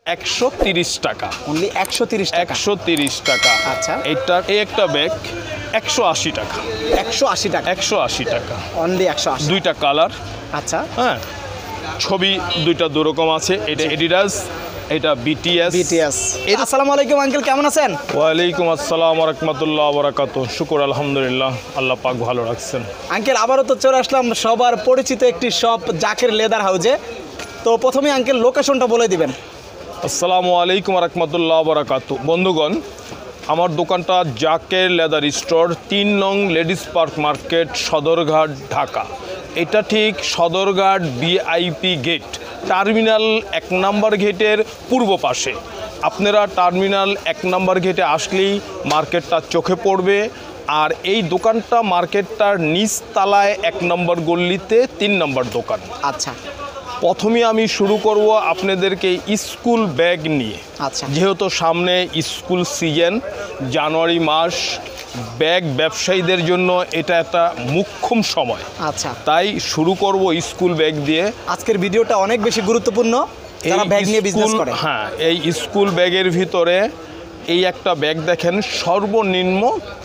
130 টাকা। অনলি 130 টাকা। 130 টাকা। আচ্ছা, এই একটা ব্যাগ 180 টাকা। 180 টাকা। 180 টাকা। অনলি 180। দুইটা কালার। আচ্ছা, হ্যাঁ, ছবি দুইটা দুরকম আছে, এটা এডিডাস, এটা বিটিএস। আসসালামু আলাইকুম আঙ্কেল, কেমন আছেন? ওয়ালাইকুম আসসালাম ওয়া রাহমাতুল্লাহি ওয়া বারাকাতুহু। শুকর আলহামদুলিল্লাহ, আল্লাহ পাক ভালো রাখছেন। আঙ্কেল আবারও তো চলে আসলাম সবার পরিচিত একটি শপ জাকের লেদার হাউজে। তো প্রথমে আঙ্কেল লোকেশনটা বলে দিবেন। আসসালামু আলাইকুম ওয়া রাহমাতুল্লাহি ওয়া বারাকাতুহু। বন্ধুগণ, আমার দোকানটা জাকের লেদার স্টোর, 3 নং ladies park market, Sadarghat, Dhaka. এটা ঠিক সদরঘাট ভিআইপি গেট, টার্মিনাল 1 নম্বর গেটের পূর্ব পাশে। আপনারা টার্মিনাল 1 নম্বর গেটে আসলেই মার্কেটটা চোখে পড়বে। আর এই দোকানটা মার্কেটটার নিচ তলায় 1 নম্বর গল্লিতে 3 নম্বর দোকান। আচ্ছা, প্রথমে আমি শুরু করব আপনাদেরকে স্কুল ব্যাগ নিয়ে। আচ্ছা, যেহেতু সামনে স্কুল সিজন, জানুয়ারি মাস, ব্যাগ ব্যবসায়ীদের জন্য এটা একটা মুখ্যম সময়। আচ্ছা, তাই শুরু করব স্কুল ব্যাগ দিয়ে। আজকের ভিডিওটা অনেক বেশি গুরুত্বপূর্ণ যারা ব্যাগ নিয়ে বিজনেস করে। হ্যাঁ, এই স্কুল ব্যাগের ভিতরে এই একটা ব্যাগ দেখেন, সর্বনিম্ন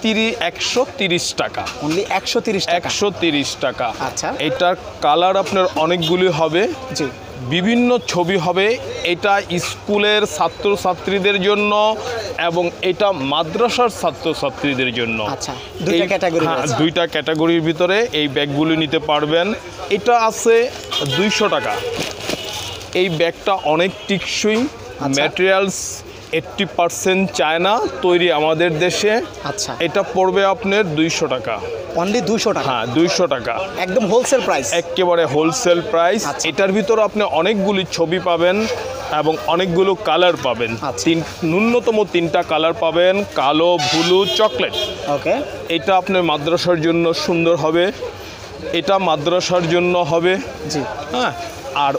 130 টাকা। অনলি 130 টাকা। 130 টাকা। আচ্ছা, এটার কালার আপনার অনেকগুলি হবে, জি, বিভিন্ন ছবি হবে। এটা স্কুলের ছাত্রছাত্রীদের জন্য এবং এটা মাদ্রাসার ছাত্রছাত্রীদের জন্য। আচ্ছা, দুইটা ক্যাটাগরি। হ্যাঁ, দুইটা ক্যাটাগরির ভিতরে এই ব্যাগগুলি নিতে পারবেন। এটা আছে 200 টাকা। এই ব্যাগটা অনেক টিকসই, ম্যাটেরিয়ালস 80% চায়না তৈরি আমাদের দেশে। আচ্ছা, এটা পড়বে আপনার 200 টাকা। অনলি 200 টাকা। হ্যাঁ, 200 টাকা, একদম হোলসেল প্রাইস। একেবারে হোলসেল প্রাইস। আচ্ছা, এটার ভিতরে আপনি অনেকগুলি ছবি পাবেন এবং অনেকগুলো কালার পাবেন। আচ্ছা, ন্যূনতম 3টা কালার পাবেন, কালো, ব্লু, চকলেট। ওকে, এটা আপনার মাদ্রাসার জন্য সুন্দর হবে, এটা মাদ্রাসার জন্য হবে। জি, হ্যাঁ, আর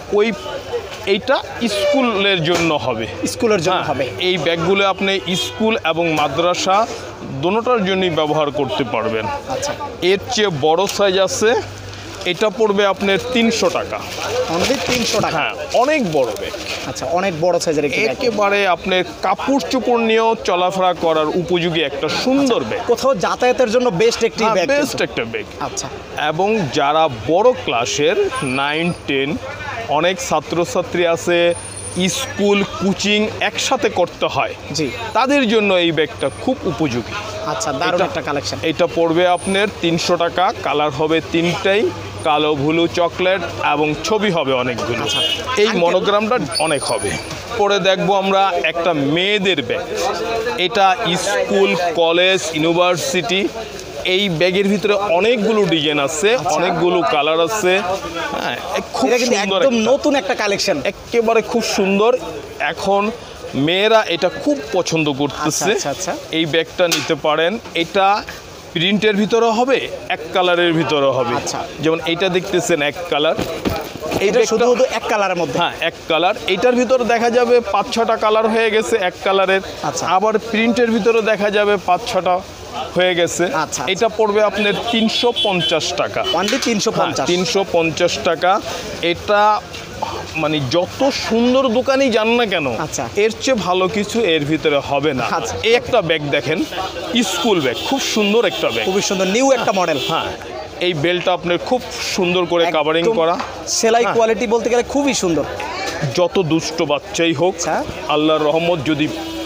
এইটা স্কুলের জন্য হবে। স্কুলের জন্য হবে। এই ব্যাগগুলো আপনি স্কুল এবং মাদ্রাসা দোনোটার জন্যই ব্যবহার করতে পারবেন। আচ্ছা, এর চেয়ে বড় সাইজ আছে, এটা পড়বে আপনার 300 টাকা। অনলি 300 টাকা। হ্যাঁ, অনেক বড় ব্যাগ। আচ্ছা, অনেক বড় সাইজের একটি ব্যাগ। একেবারে আপনার কাপড় চোপড় নিয়েও চলাফেরা করার উপযোগী একটা সুন্দর ব্যাগ। কোথাও যাতায়াতের জন্য বেস্ট একটি ব্যাগ। বেস্ট একটা ব্যাগ। আচ্ছা, এবং যারা বড় ক্লাসের 9, 10, অনেক ছাত্রছাত্রী আছে, স্কুল কোচিং একসাথে করতে হয়, জি, তাদের জন্য এই ব্যাগটা খুব উপযোগী। আচ্ছা, দারুণ একটা কালেকশন। এটা পড়বে আপনার 300 টাকা। কালার হবে 3টাই, কালো, ব্লু, চকলেট এবং ছবি হবে অনেকগুলো। আচ্ছা, এই মনোগ্রামটা অনেক হবে। পরে দেখবো আমরা একটা মেয়েদের ব্যাগ। এটা স্কুল, কলেজ, ইউনিভার্সিটি। এই ব্যাগের ভিতরে অনেকগুলো ডিজাইন আছে, অনেকগুলো কালার আছে। হ্যাঁ, খুব সুন্দর, একদম নতুন একটা কালেকশন, একেবারে খুব সুন্দর। এখন মেয়েরা এটা খুব পছন্দ করতেছে। আচ্ছা, এই ব্যাগটা নিতে পারেন। এটা প্রিন্টের ভিতরে হবে, এক কালারের ভিতরে হবে। আচ্ছা, যেমন এইটা দেখতেছেন এক কালার, এইটা শুধু এক কালারের মধ্যে। হ্যাঁ, এক কালার। এইটার ভিতরে দেখা যাবে 5-6টা কালার হয়ে গেছে এক কালারের। আচ্ছা, আবার প্রিন্টের ভিতরে দেখা যাবে 5-6টা হয়ে গেছে। আচ্ছা, এটা পড়বে আপনার 350 টাকা। অনলি 350। 350 টাকা। এটা মানে যত সুন্দর দোকানই যান না কেন, আচ্ছা, এর চেয়ে ভালো কিছু এর ভিতরে হবে না। আচ্ছা, এই একটা ব্যাগ দেখেন, স্কুল ব্যাগ, খুব সুন্দর একটা ব্যাগ, খুবই সুন্দর, নিউ একটা মডেল। হ্যাঁ, এই বেলটা আপনার খুব সুন্দর করে কাভারিং করা, সেলাই কোয়ালিটি বলতে গেলে খুবই সুন্দর। যত দুষ্ট বাচ্চাই হোক, আচ্ছা, আল্লাহর রহমত, যদি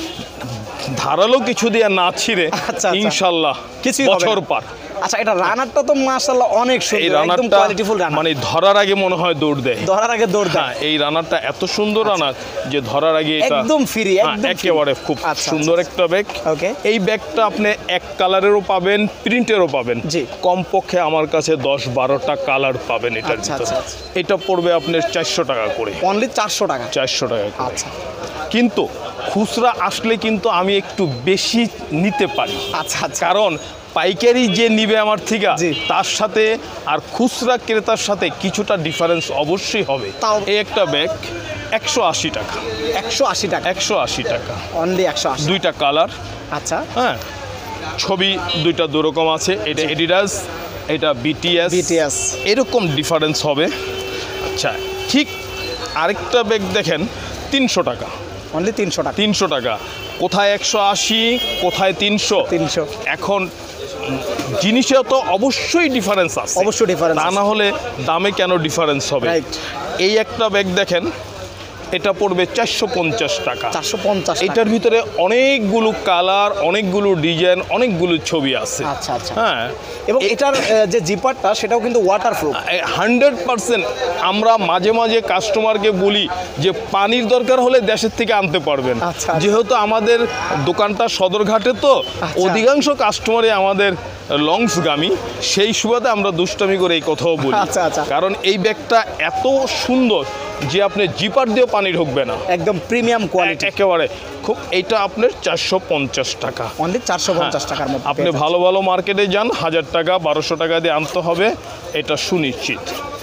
ধারালো কিছু দিয়ে না ছিঁড়ে, আচ্ছা, ইনশাল্লাহ কিছুই বছর পার। আচ্ছা, এটা রানারটা তো মাশাআল্লাহ অনেক সুন্দর, এই একদম রানারটা কোয়ালিটিফুল রানার। মানে ধরার আগে মনে হয় দৌড় দেয়, ধরার আগে দৌড় দেয়। হ্যাঁ, এই রানারটা এত সুন্দর রানার যে ধরার আগে এটা একদম ফ্রি, একদম একেবারে খুব সুন্দর একটা ব্যাগ। ওকে, এই ব্যাগটা আপনি এক কালারেরও পাবেন, প্রিন্টেরও পাবেন। জি, কমপক্ষে আমার কাছে 10-12টা কালার পাবেন এটার আচ্ছা, ভিতরে। আচ্ছা, এটা পড়বে আপনার 400 টাকা করে। অনলি 400 টাকা। 400 টাকা করে। আচ্ছা, কিন্তু খুচরা আসলে কিন্তু আমি একটু বেশি নিতে পারি। আচ্ছা, আচ্ছা, কারণ পাইকারি যে নিবে আমার থেকে, জি, তার সাথে আর খুচরা ক্রেতার সাথে কিছুটা ডিফারেন্স অবশ্যই হবে। তাও এই একটা ব্যাগ 180 টাকা। 180 টাকা। 180 টাকা, অনলি 180। দুইটা কালার। আচ্ছা, হ্যাঁ, ছবি দুইটা দুরকম আছে, এটা এডিডাস, এটা বিটিএস, এরকম ডিফারেন্স হবে। আচ্ছা, ঠিক আরেকটা ব্যাগ দেখেন 300 টাকা। অনলি 300 টাকা। 300 টাকা। কোথায় 180, কোথায় 300। 300। এখন জিনিসে তো অবশ্যই ডিফারেন্স আছে, অবশ্যই ডিফারেন্স তা না হলে দামে কেন ডিফারেন্স হবে? রাইট। এই একটা ব্যাগ দেখেন, এটা পড়বে 450 টাকা। 450 টাকা। এটার ভিতরে অনেকগুলো কালার, অনেকগুলো ডিজাইন, অনেকগুলো ছবি আছে। আচ্ছা আচ্ছা। হ্যাঁ, এবং এটার যে জিপারটা সেটাও কিন্তু ওয়াটারপ্রুফ। 100%। আমরা মাঝে মাঝে কাস্টমারকে বলি যে পানির দরকার হলে দেশের থেকে আনতে পারবেন। আচ্ছা। যেহেতু আমাদের দোকানটা সদরঘাটে, তো আচ্ছা। অধিকাংশ কাস্টমারই আমাদের লংসগামী, সেই সুবাদে আমরা দুষ্টামি করে এই কথাও বলি। আচ্ছা আচ্ছা। কারণ এই ব্যাগটা এত সুন্দর যে আপনি জিপার দিয়েও পানি ঢুকবে না, একদম প্রিমিয়াম কোয়ালিটি একেবারে খুব। এইটা আপনার 450 টাকা। অনলি 450 টাকার মধ্যে আপনি ভালো ভালো মার্কেটে যান, 1000 টাকা 1200 টাকা দিয়ে আনতে হবে, এটা সুনিশ্চিত।